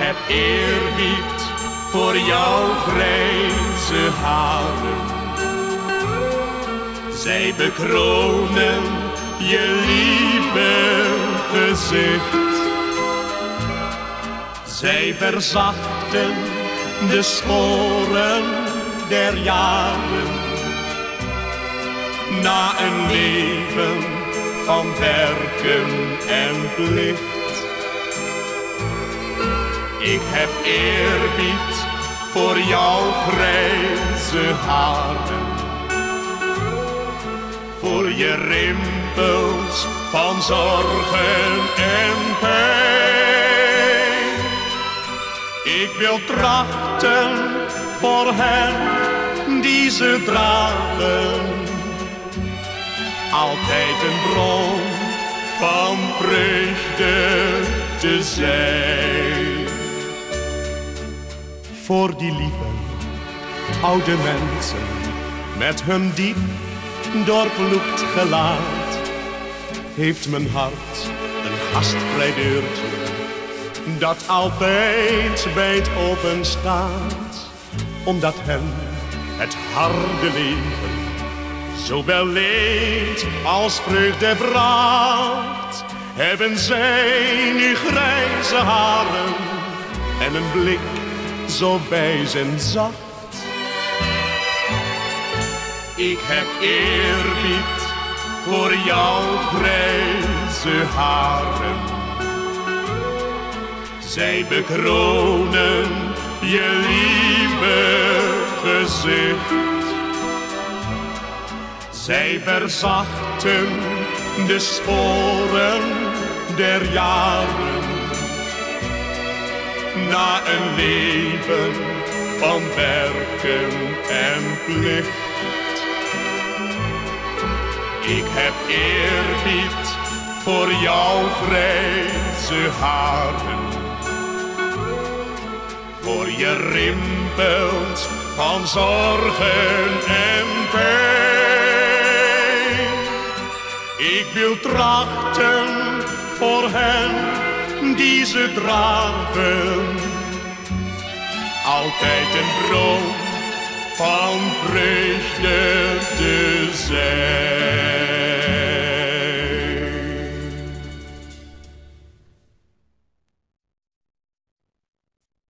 heb eerbied voor jouw grijze haren. Zij bekronen je lieve gezicht. Zij verzachten de sporen der jaren. Na een leven van werken en plicht. Ik heb eerbied voor jouw grijze haren. Voor je rimpels van zorgen en pijn. Ik wil trachten voor hen die ze dragen. Altijd een bron van vreugde te zijn. Voor die lieve oude mensen met hun diep doorploegd gelaat, heeft mijn hart een gastvrij deurtje dat altijd wijd open staat. Omdat hen het harde leven zowel leed als vreugde bracht, hebben zij nu grijze haren en een blik zo wijs en zacht. Ik heb eerbied voor jouw grijze haren. Zij bekronen je lieve gezicht. Zij verzachten de sporen der jaren. Na een leven van werken en plicht. Ik heb eerbied voor jouw grijze haren. Voor je rimpels van zorgen en pijn. Ik wil trachten voor hen die ze dragen. Altijd een bron van vreugde te zijn.